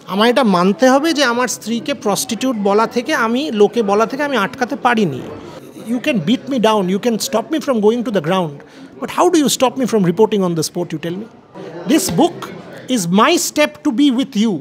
আমার এটা মানতে হবে যে আমার স্ত্রীকে প্রস্টিটিউট বলা থেকে আমি লোকে বলা থেকে আমি আটকাতে পারিনি। You can beat me down, you can stop me from going to the ground, but how do you stop me from reporting on the sport, you tell me? This book is my step to be with you.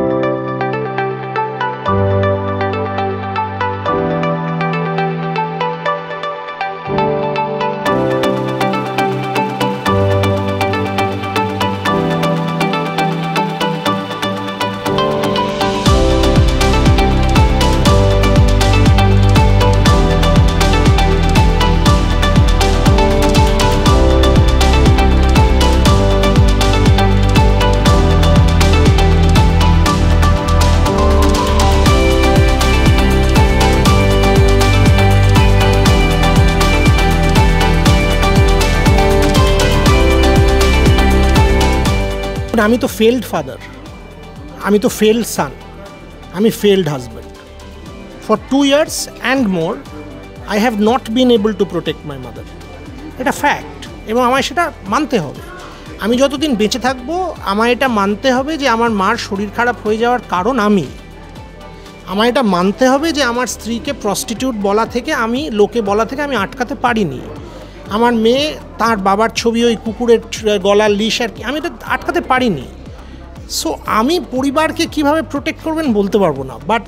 আমি তো failed father, আমি তো failed son, আমি failed husband. For 2 years and more I have not been able to protect my mother. এটা fact, এবং আমায় সেটা মানতে হবে। আমি যতদিন বেঁচে থাকবো আমায় এটা মানতে হবে যে আমার মার শরীর খারাপ হয়ে যাওয়ার কারণ আমি। আমায় এটা মানতে হবে যে আমার স্ত্রীকে প্রস্টিটিউট বলা থেকে আমি লোকে বলা থেকে আমি আটকাতে পারিনি। আমার মেয়ে তার বাবার ছবি ওই কুকুরের গলার লিশ আর কি, আমি এটা আটকাতে পারিনি। সো আমি পরিবারকে কিভাবে প্রোটেক্ট করবেন বলতে পারবো না, বাট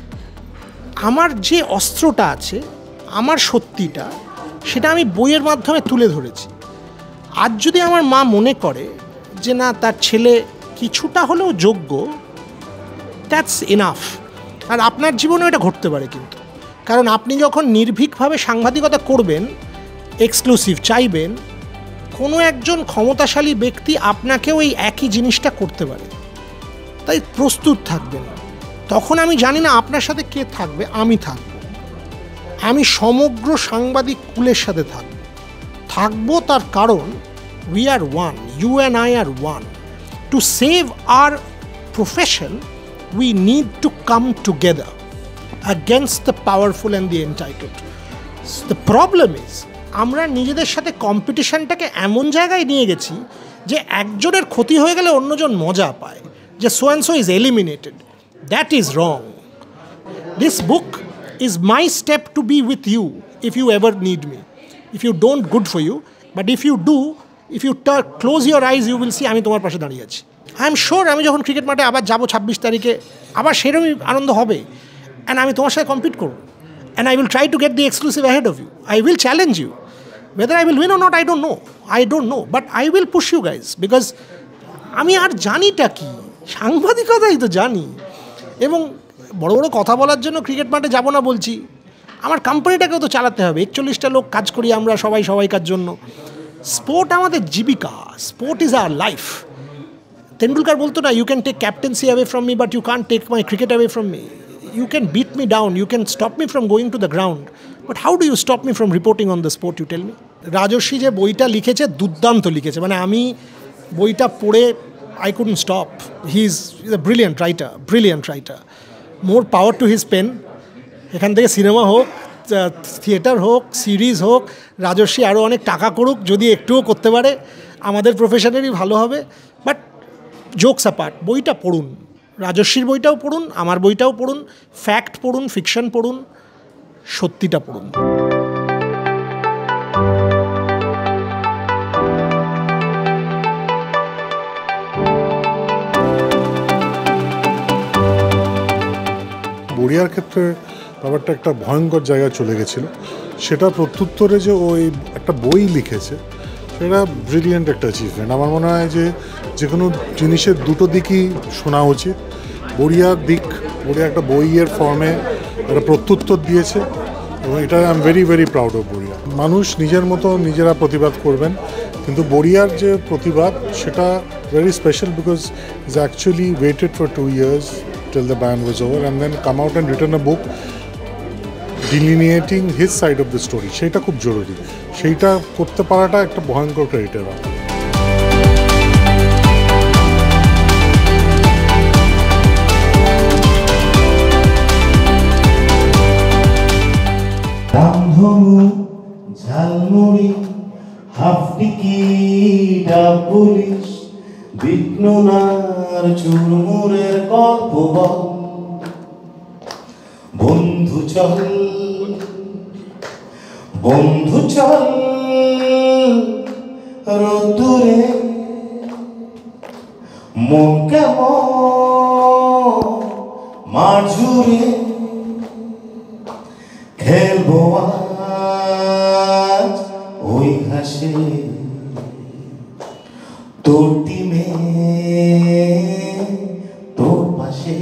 আমার যে অস্ত্রটা আছে, আমার সত্যিটা, সেটা আমি বইয়ের মাধ্যমে তুলে ধরেছি। আজ যদি আমার মা মনে করে যে না তার ছেলে কিছুটা হলেও যোগ্য, দ্যাটস এনাফ। আর আপনার জীবনেও এটা ঘটতে পারে কিন্তু, কারণ আপনি যখন নির্ভীকভাবে সাংবাদিকতা করবেন, এক্সক্লুসিভ চাইবেন, কোনো একজন ক্ষমতাশালী ব্যক্তি আপনাকেও এই একই জিনিসটা করতে পারে। তাই প্রস্তুত থাকবেন। তখন আমি জানি না আপনার সাথে কে থাকবে, আমি থাকব। আমি সমগ্র সাংবাদিক কুলের সাথে থাকবো তার কারণ we are one, you and I are one. To save our profession we need to come together against the powerful and the entitled. The problem is আমরা নিজেদের সাথে কম্পিটিশনটাকে এমন জায়গায় নিয়ে গেছি যে একজনের ক্ষতি হয়ে গেলে অন্যজন মজা পায়, যে so and so is eliminated. That is wrong. This book is my step to be with you if you ever need me. If you don't, good for you, but if you do, if you close your eyes, you will see আমি তোমার পাশে দাঁড়িয়ে আছি। I am sure আমি যখন cricket মাঠে আবার যাবো 26 তারিখে, আবার সেরকমই আনন্দ হবে, অ্যান্ড আমি তোমার সাথে কম্পিট করবো, and I will try to get the exclusive ahead of you. I will challenge you. Whether I will win or not, I don't know, but I will push you guys, because আমি আর জানিটা কি, সাংবাদিকতাই তো জানি। এবং বড় বড় কথা বলার জন্য ক্রিকেট মাঠে যাব না বলছি, আমার কোম্পানিটাকেও তো চালাতে হবে। 41টা লোক কাজ করি আমরা, সবাইকার জন্য। স্পোর্ট আমাদের জীবিকা, sport is our life. Tendulkar বলতো না, you can take captaincy away from me, but you can't take my cricket away from me. You can beat me down, you can stop me from going to the ground, but how do you stop me from reporting on the sport, you tell me? Rajasvi যে বইটা লিখেছে, দুর্দান্ত লিখেছে। মানে আমি বইটা পড়ে I couldn't stop. He's a brilliant writer. More power to his pen. এখান থেকে সিনেমা হোক, থিয়েটার হোক, সিরিজ হোক, রাজস্বী আরও অনেক টাকা করুক, যদি একটুও করতে পারে আমাদের প্রফেশনেরই ভালো হবে। বাট জোকস অ্যাপার্ট, বইটা পড়ুন, রাজস্বীর বইটাও পড়ুন, আমার বইটাও পড়ুন, ফ্যাক্ট পড়ুন, ফিকশন পড়ুন, সত্যিটা পড়ুন। বড়িয়ার ক্ষেত্রে ব্যাপারটা একটা ভয়ঙ্কর জায়গায় চলে গেছিল। সেটা প্রত্যুত্তরে যে ওই একটা বই লিখেছে, সেটা ব্রিলিয়েন্ট একটা অ্যাচিভমেন্ট। আমার মনে হয় যে কোনো জিনিসের দুটো দিকই শোনা উচিত। বড়িয়া একটা বইয়ের ফর্মে একটা প্রত্যুত্তর দিয়েছে, এবং এটা I am very very proud of বড়িয়া। মানুষ নিজের মতো নিজেরা প্রতিবাদ করবেন, কিন্তু বড়িয়ার যে প্রতিবাদ সেটা very special, because is actually waited for 2 years till the ban was over and then come out and written a book delineating his side of the story. সেটা খুব জরুরি, সেইটা করতে পারাটা একটা ভয়ঙ্কর ক্রেডিটের। রামধনু ঝালমুড়ি হাফ টিকিট পুলিশ বিঘ্নার চুরমুরের গল্প বল বন্ধু চল বন্ধু চল রোদ্দুরে মন কেমন মাঠ জুড়ে খেলবো আজ ওই ঘাসে তোর টিমে তোর পাশে।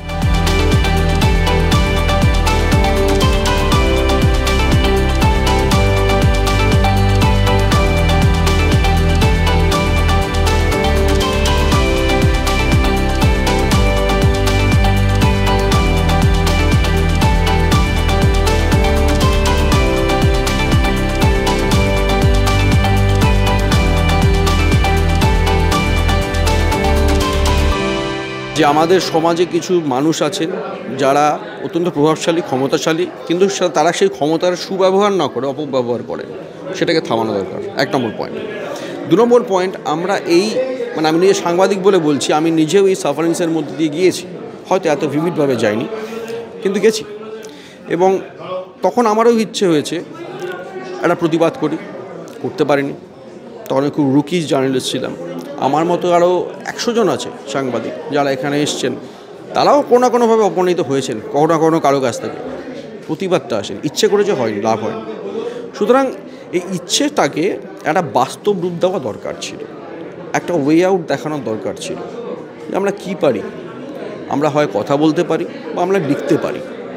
যে আমাদের সমাজে কিছু মানুষ আছেন যারা অত্যন্ত প্রভাবশালী ক্ষমতাশালী, কিন্তু তারা সেই ক্ষমতার সুব্যবহার না করে অপব্যবহার করে, সেটাকে থামানো দরকার। 1 নম্বর পয়েন্ট। 2 নম্বর পয়েন্ট, আমরা আমি নিজে সাংবাদিক বলে বলছি, আমি নিজেও এই সাফারিংসের মধ্যে দিয়ে গিয়েছি, হয়তো এত ভিভিডভাবে যাইনি কিন্তু গেছি, এবং তখন আমারও ইচ্ছে হয়েছে একটা প্রতিবাদ করতে পারিনি। তখন আমি খুব রুকি জার্নালিস্ট ছিলাম। আমার মতো আরও 100 জন আছে সাংবাদিক যারা এখানে এসছেন, তারাও কোনো না কোনোভাবে অপমানিত হয়েছেন কখনো না কখনো কারো কাছ থেকে। প্রতিবাদটা আসেন, ইচ্ছে করে যে হয়নি, লাভ হয়। সুতরাং এই ইচ্ছেটাকে একটা বাস্তব রূপ দেওয়া দরকার ছিল, একটা ওয়ে আউট দেখানোর দরকার ছিল যে আমরা কী পারি। আমরা হয় কথা বলতে পারি বা আমরা লিখতে পারি।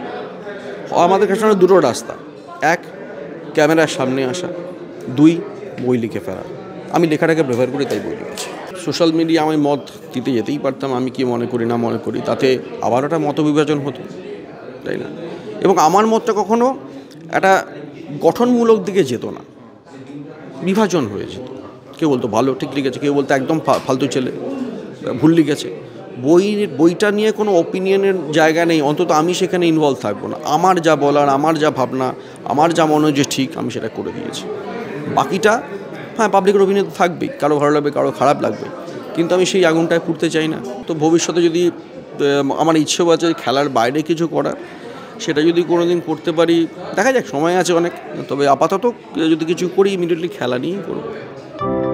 আমাদের কাছে 2টো রাস্তা, 1 ক্যামেরার সামনে আসা, 2 বই লিখে ফেলা। আমি লেখাটাকে প্রেফার করি, তাই বই লিখেছি। সোশ্যাল মিডিয়া আমি মত দিতে যেতেই পারতাম, আমি কি মনে করি না মনে করি, তাতে আবার একটা মতবিভাজন হতো, তাই না? এবং আমার মতটা কখনো একটা গঠনমূলক দিকে যেত না, বিভাজন হয়ে যেত। কেউ বলতো ভালো ঠিক লিখেছে, কেউ বলতো একদম ফালতু ছেলে, ভুল লিখেছে। বইটা নিয়ে কোনো ওপিনিয়নের জায়গা নেই, অন্তত আমি সেখানে ইনভলভ থাকবো না। আমার যা বলার, আমার যা ভাবনা, আমার যা মনে হয় যে ঠিক, আমি সেটা করে দিয়েছি। বাকিটা হ্যাঁ পাবলিকের অপিনিয়ন থাকবেই, কারো ভালো লাগবে, কারো খারাপ লাগবে, কিন্তু আমি সেই আগুনটায় পুড়তে চাই না। তো ভবিষ্যতে যদি আমার ইচ্ছেও আছে খেলার বাইরে কিছু করার, সেটা যদি কোনো দিন করতে পারি, দেখা যাক, সময় আছে অনেক। তবে আপাতত যদি কিছু করি, ইমিডিয়েটলি খেলা নিয়েই করবো।